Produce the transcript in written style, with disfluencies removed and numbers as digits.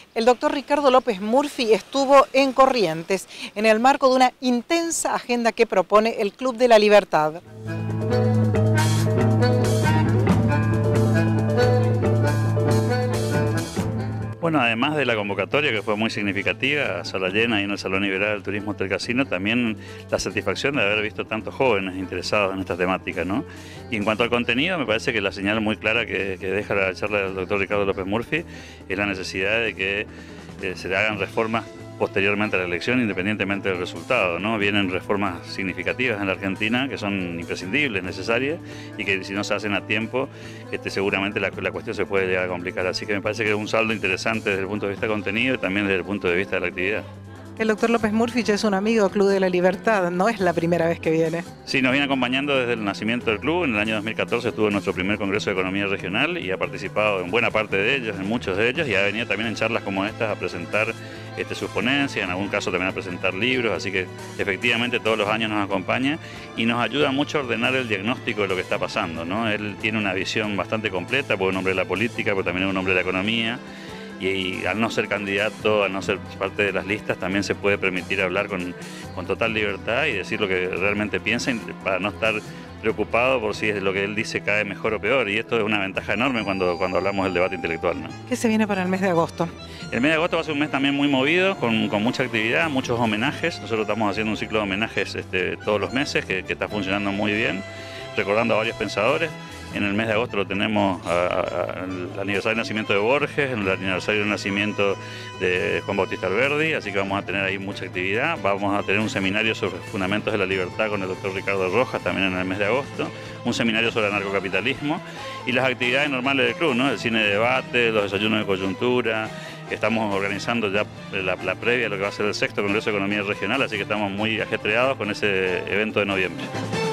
El doctor Ricardo López Murphy estuvo en Corrientes en el marco de una intensa agenda que propone el Club de la Libertad. Bueno, además de la convocatoria, que fue muy significativa, sala llena y en el Salón Liberal del Turismo del Casino, también la satisfacción de haber visto tantos jóvenes interesados en esta temática, ¿no? Y en cuanto al contenido, me parece que la señal muy clara que deja la charla del doctor Ricardo López Murphy es la necesidad de que se hagan reformas posteriormente a la elección, independientemente del resultado, ¿no? Vienen reformas significativas en la Argentina que son imprescindibles, necesarias, y que si no se hacen a tiempo, seguramente la cuestión se puede llegar a complicar. Así que me parece que es un saldo interesante desde el punto de vista de contenido y también desde el punto de vista de la actividad. El doctor López Murphy ya es un amigo del Club de la Libertad, no es la primera vez que viene. Sí, nos viene acompañando desde el nacimiento del club. En el año 2014 estuvo en nuestro primer Congreso de Economía Regional y ha participado en buena parte de ellos, en muchos de ellos, y ha venido también en charlas como estas a presentar sus ponencias, en algún caso también a presentar libros, así que efectivamente todos los años nos acompaña y nos ayuda mucho a ordenar el diagnóstico de lo que está pasando, ¿no? Él tiene una visión bastante completa, porque es un hombre de la política, pero también es un hombre de la economía. Y al no ser candidato, al no ser parte de las listas, también se puede permitir hablar con total libertad y decir lo que realmente piensa para no estar preocupado por si es lo que él dice cae mejor o peor. Y esto es una ventaja enorme cuando hablamos del debate intelectual, ¿no? ¿Qué se viene para el mes de agosto? El mes de agosto va a ser un mes también muy movido, con mucha actividad, muchos homenajes. Nosotros estamos haciendo un ciclo de homenajes todos los meses que está funcionando muy bien, recordando a varios pensadores. En el mes de agosto lo tenemos el aniversario del nacimiento de Borges, el aniversario del nacimiento de Juan Bautista Alberdi, así que vamos a tener ahí mucha actividad. Vamos a tener un seminario sobre fundamentos de la libertad con el doctor Ricardo Rojas también en el mes de agosto, un seminario sobre anarcocapitalismo y las actividades normales del club, ¿no? El cine de debate, los desayunos de coyuntura. Estamos organizando ya la previa a lo que va a ser el 6º Congreso de Economía Regional, así que estamos muy ajetreados con ese evento de noviembre.